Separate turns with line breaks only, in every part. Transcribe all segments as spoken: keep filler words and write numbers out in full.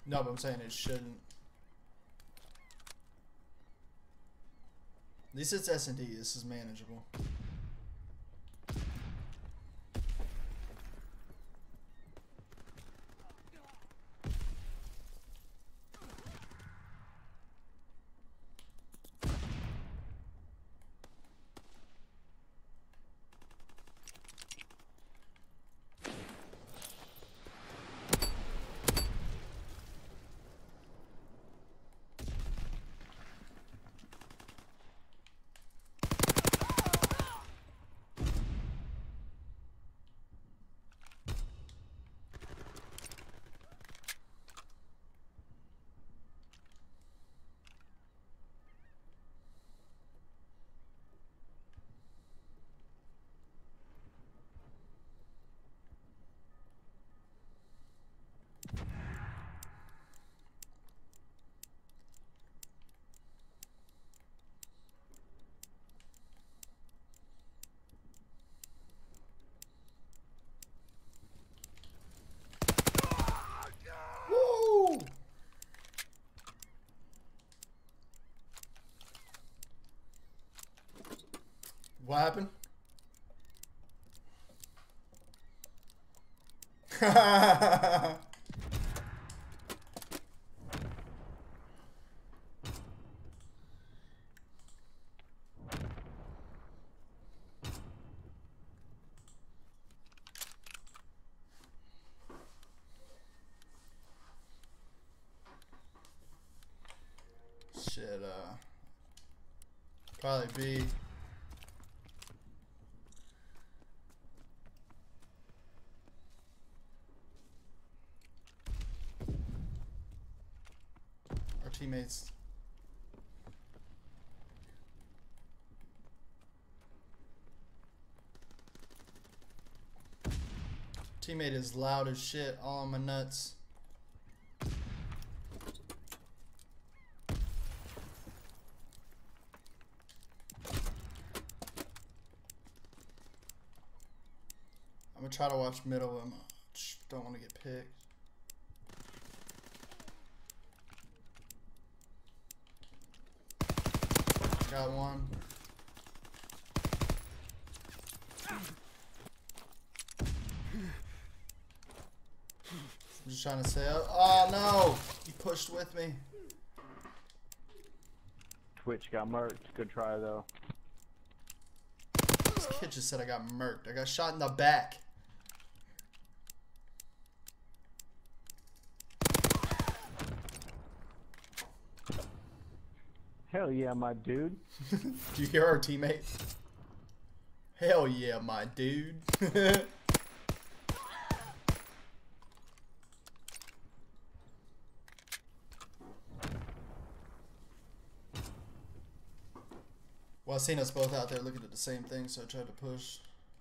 No, but I'm saying it shouldn't. At least it's S and D. This is manageable. Woo! What happened? Shit, uh, probably B. Our teammates. Teammate is loud as shit, all on my nuts. I'm gonna try to watch middle of him. Just don't want to get picked. Got one. I'm just trying to say, oh no! He pushed with me.
Twitch got murked. Good try though.
This kid just said I got murked. I got shot in the back.
Hell yeah, my dude.
Do you hear our teammate? Hell yeah, my dude. Well, I seen us both out there looking at the same thing, so I tried to push.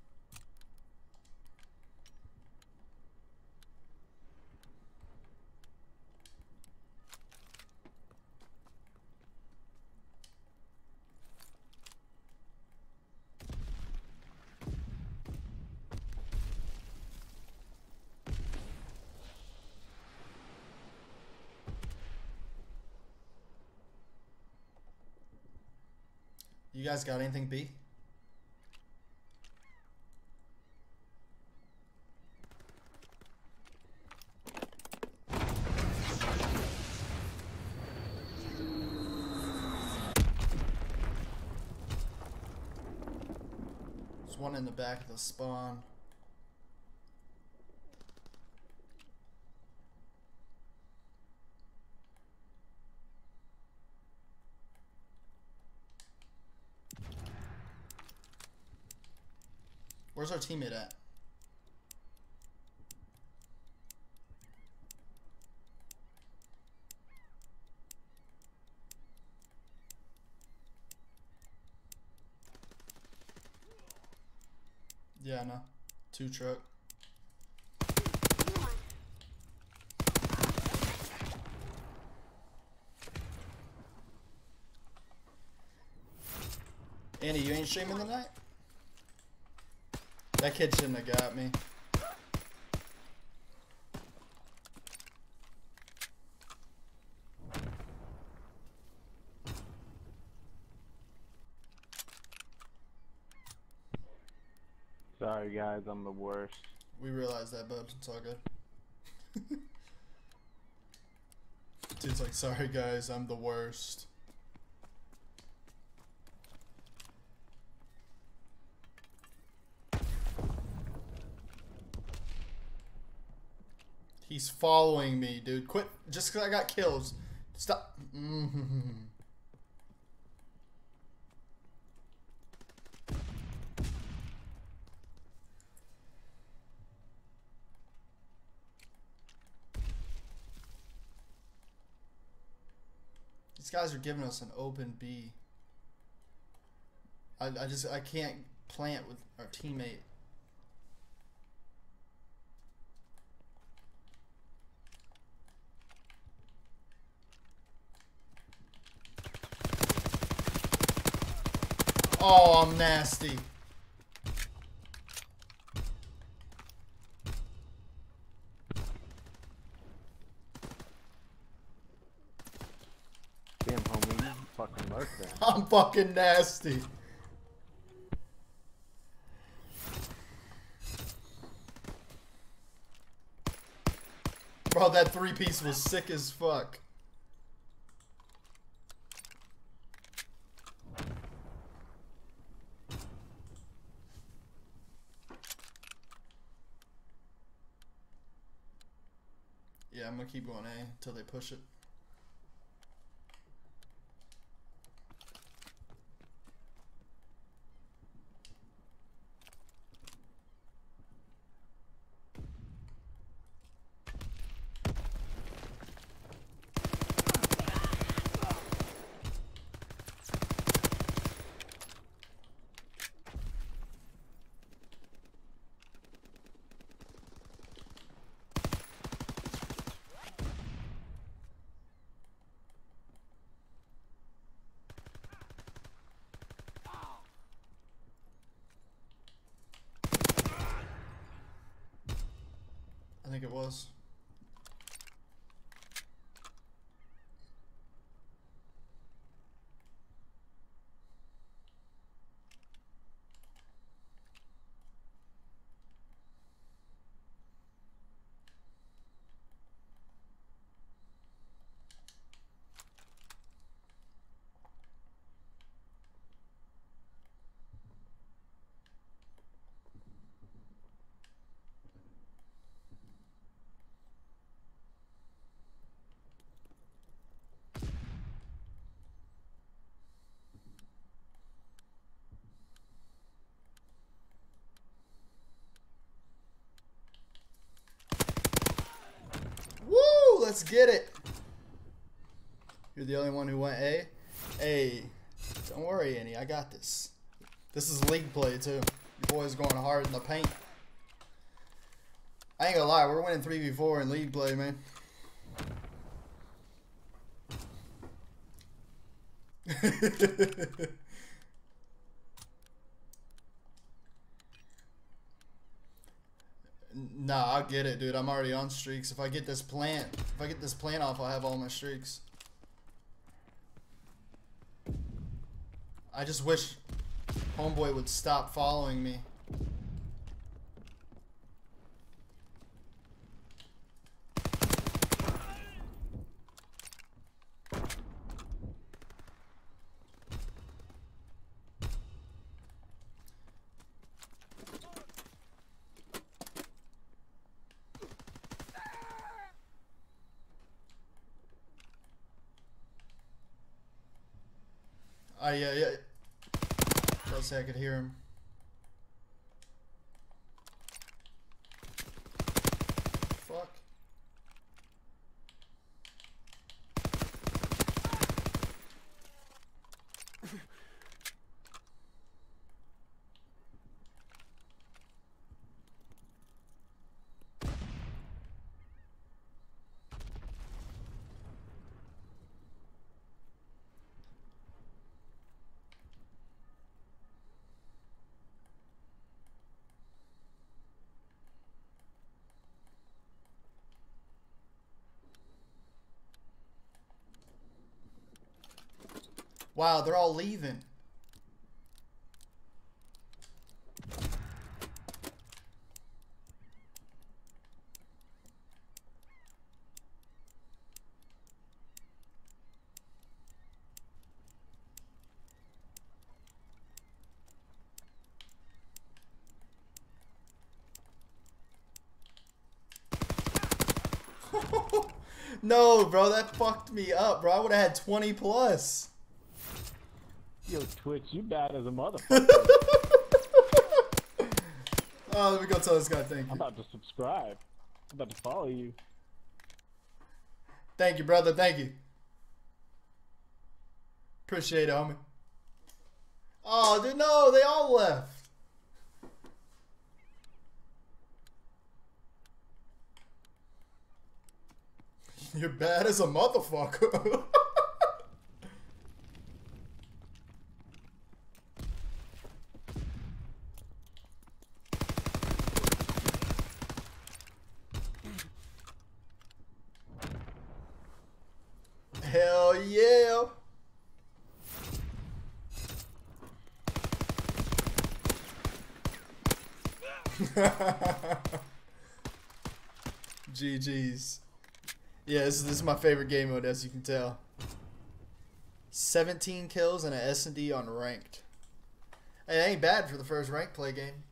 You guys got anything B? There's one in the back of the spawn. Where's our teammate at? Yeah, no. Two truck. Andy, you ain't streaming tonight? That kid shouldn't have got me.
Sorry guys, I'm the worst.
We realize that, bud. It's all good. Dude's like, sorry guys, I'm the worst. He's following me, dude. Quit. Just because I got kills. Stop. Mm-hmm. These guys are giving us an open B. I, I just, I can't plant with our teammate. Oh, I'm nasty.
Damn, homie, you fucking lurk there.
I'm fucking nasty. Bro, that three piece was sick as fuck. Yeah, I'm gonna keep going A until they push it. I think it was. Woo! Let's get it. You're the only one who went A. Hey, don't worry, Annie. I got this. This is league play too. Your boy's going hard in the paint. I ain't gonna lie, we're winning three v four in league play, man. Nah, I'll get it, dude. I'm already on streaks. If I get this plant, if I get this plant off, I'll have all my streaks. I just wish homeboy would stop following me. I, yeah, yeah. Let's say I could hear him. Fuck. Wow, they're all leaving. No, bro, that fucked me up, bro. I would have had twenty plus.
Yo, Twitch, you bad as a motherfucker.
Oh, let me go tell this guy thank you.
I'm about to subscribe. I'm about to follow you.
Thank you, brother. Thank you. Appreciate it, homie. Oh, dude, no, they all left. You're bad as a motherfucker. Hell yeah. G G's. Yeah, this is, this is my favorite game mode, as you can tell. seventeen kills and an S and D on ranked. Hey, that ain't bad for the first ranked play game.